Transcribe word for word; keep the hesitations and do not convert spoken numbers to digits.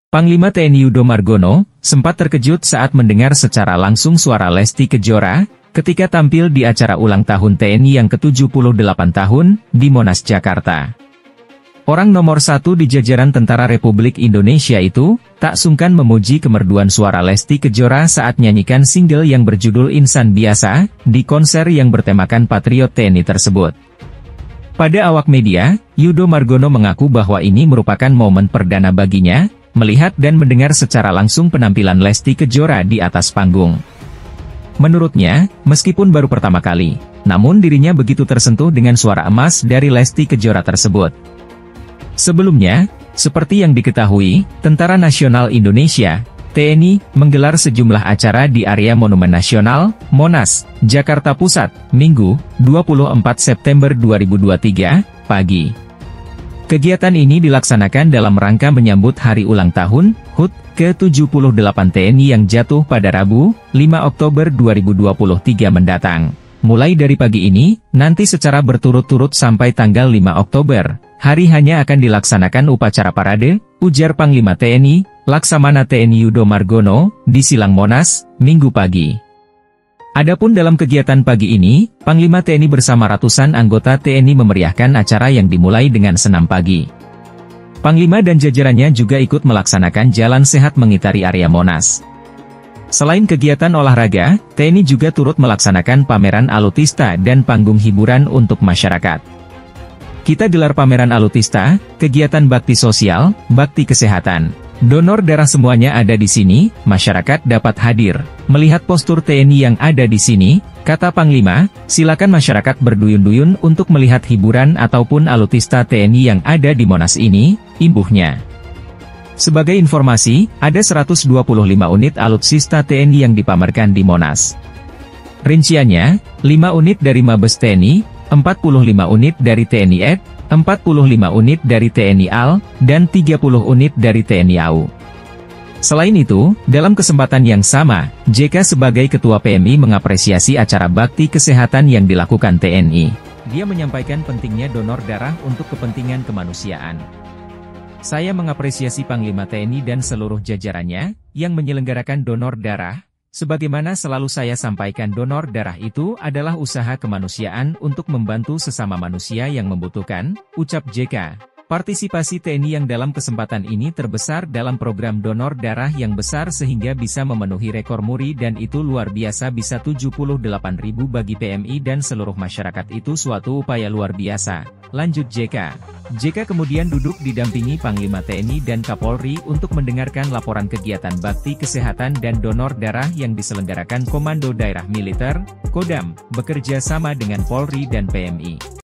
Panglima T N I Yudo Margono, sempat terkejut saat mendengar secara langsung suara Lesti Kejora, ketika tampil di acara ulang tahun T N I yang ke tujuh puluh delapan tahun, di Monas, Jakarta. Orang nomor satu di jajaran Tentara Republik Indonesia itu, tak sungkan memuji kemerduan suara Lesti Kejora saat nyanyikan single yang berjudul Insan Biasa, di konser yang bertemakan Patriot T N I tersebut. Pada awak media, Yudo Margono mengaku bahwa ini merupakan momen perdana baginya, melihat dan mendengar secara langsung penampilan Lesti Kejora di atas panggung. Menurutnya, meskipun baru pertama kali, namun dirinya begitu tersentuh dengan suara emas dari Lesti Kejora tersebut. Sebelumnya, seperti yang diketahui, Tentara Nasional Indonesia, T N I, menggelar sejumlah acara di area Monumen Nasional, Monas, Jakarta Pusat, Minggu, dua puluh empat September dua ribu dua puluh tiga, pagi. Kegiatan ini dilaksanakan dalam rangka menyambut hari ulang tahun, H U T, ke tujuh puluh delapan T N I yang jatuh pada Rabu, lima Oktober dua ribu dua puluh tiga mendatang. Mulai dari pagi ini, nanti secara berturut-turut sampai tanggal lima Oktober, hari hanya akan dilaksanakan upacara parade, ujar Panglima T N I, Laksamana T N I Yudo Margono, di Silang Monas, Minggu pagi. Adapun dalam kegiatan pagi ini, Panglima T N I bersama ratusan anggota T N I memeriahkan acara yang dimulai dengan senam pagi. Panglima dan jajarannya juga ikut melaksanakan jalan sehat mengitari area Monas. Selain kegiatan olahraga, T N I juga turut melaksanakan pameran alutista dan panggung hiburan untuk masyarakat. Kita gelar pameran alutista, kegiatan bakti sosial, bakti kesehatan. Donor darah semuanya ada di sini, masyarakat dapat hadir. Melihat postur T N I yang ada di sini, kata Panglima, silakan masyarakat berduyun-duyun untuk melihat hiburan ataupun alutista T N I yang ada di Monas ini, imbuhnya. Sebagai informasi, ada seratus dua puluh lima unit alutsista T N I yang dipamerkan di Monas. Rinciannya, lima unit dari Mabes T N I, empat puluh lima unit dari T N I A D, empat puluh lima unit dari T N I A L, dan tiga puluh unit dari T N I A U. Selain itu, dalam kesempatan yang sama, J K sebagai Ketua P M I mengapresiasi acara bakti kesehatan yang dilakukan T N I. Dia menyampaikan pentingnya donor darah untuk kepentingan kemanusiaan. Saya mengapresiasi Panglima T N I dan seluruh jajarannya, yang menyelenggarakan donor darah. Sebagaimana selalu saya sampaikan, donor darah itu adalah usaha kemanusiaan untuk membantu sesama manusia yang membutuhkan, ucap J K. Partisipasi T N I yang dalam kesempatan ini terbesar dalam program donor darah yang besar sehingga bisa memenuhi rekor muri dan itu luar biasa, bisa tujuh puluh delapan ribu bagi P M I dan seluruh masyarakat itu suatu upaya luar biasa, lanjut J K. J K kemudian duduk didampingi Panglima T N I dan Kapolri untuk mendengarkan laporan kegiatan bakti kesehatan dan donor darah yang diselenggarakan Komando Daerah Militer, Kodam, bekerja sama dengan Polri dan P M I.